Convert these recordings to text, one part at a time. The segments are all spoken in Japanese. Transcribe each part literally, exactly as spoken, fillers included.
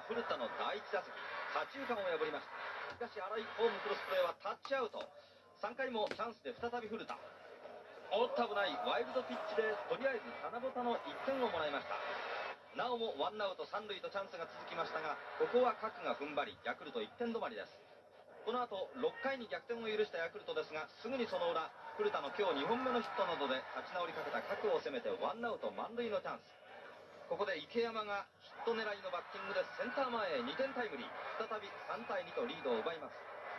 古田のだいいち打席、左中間を破りました。しかし荒いホームクロスプレーはタッチアウト。さんかいもチャンスで再び古田。おっと危ない、ワイルドピッチでとりあえず七夕のいってんをもらいました。なおもワンアウト三塁とチャンスが続きましたが、ここは各が踏ん張り、ヤクルトいってん止まりです。この後ろっかいに逆転を許したヤクルトですが、すぐにその裏、古田の今日にほんめのヒットなどで立ち直りかけた各を攻めてワンアウト満塁のチャンス。ここで池山がヒット狙いのバッティングでセンター前へにてんタイムリー。再びさんたいにとリードを奪います。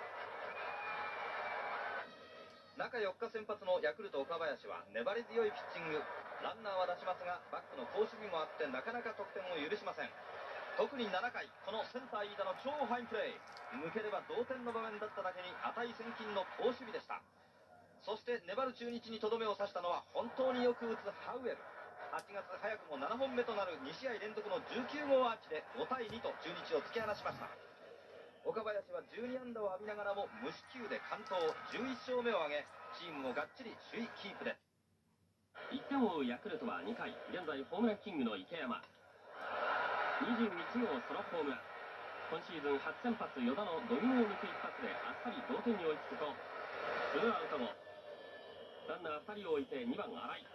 中よっか先発のヤクルト岡林は粘り強いピッチング。ランナーは出しますが、バックの好守備もあってなかなか得点を許しません。特にななかい、このセンター飯田の超ファインプレー。抜ければ同点の場面だっただけに値千金の好守備でした。そして粘る中日にとどめを刺したのは本当によく打つハウエル。はちがつ早くもななほんめとなるにしあい連続のじゅうきゅうごうアーチでごたいにと中日を突き放しました。岡林はじゅうにあんだを浴びながらも無四球で完投、じゅういっしょうめを挙げ、チームもがっちり首位キープです。 いってんを追うヤクルトはにかい、現在ホームランキングの池山。にじゅういちごうソロホームラン。今シーズン初先発与田の度肝を抜く一発であっさり同点に追いつくと、ツーアウト後、ランナーふたりを置いてにばん新井。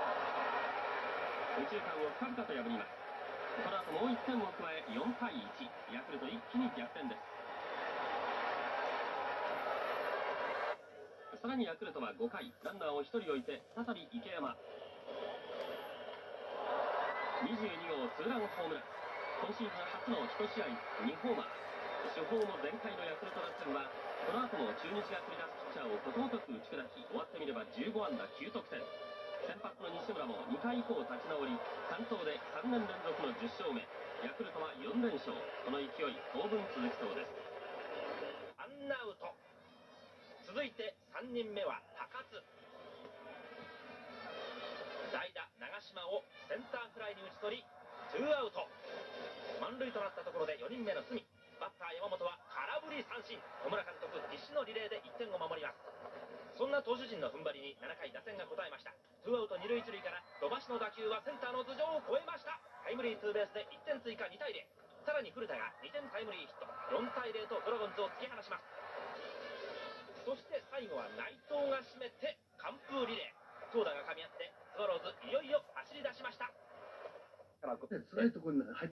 右中間を深々と破ります。この後もういってんを加えよんたいいち、ヤクルト一気に逆転です。さらにヤクルトはごかい、ランナーをひとり置いて再び池山。にじゅうにごうツーランホームラン。今シーズン初のいち試合にホーマー。主砲も全開のヤクルト打線はこの後も中日が繰り出すピッチャーをことごとく打ち砕き、終わってみればじゅうごあんだきゅうとくてん。先発の西村もにかい以降立ち直り、完投でさんねんれんぞくのじゅっしょうめ。ヤクルトはよんれんしょう。この勢い当分続きそうです。 ワンアウト。続いてさんにんめは高津。代打長嶋をセンターフライに打ち取りツーアウト満塁となったところでよにんめの隅。バッター山本は空振り三振。野村監督必死のリレーでいってんを守ります。そんな投手陣の踏ん張りにななかい打線が応えました。ツーアウトにるいいちるいから土橋の打球はセンターの頭上を越えました。タイムリーツーベースでいってん追加にたいゼロ。さらに古田がにてんタイムリーヒット。よんたいゼロとドラゴンズを突き放します。そして最後は内藤が締めて完封リレー。投打が噛み合ってスワローズいよいよ走り出しました。 辛いところに入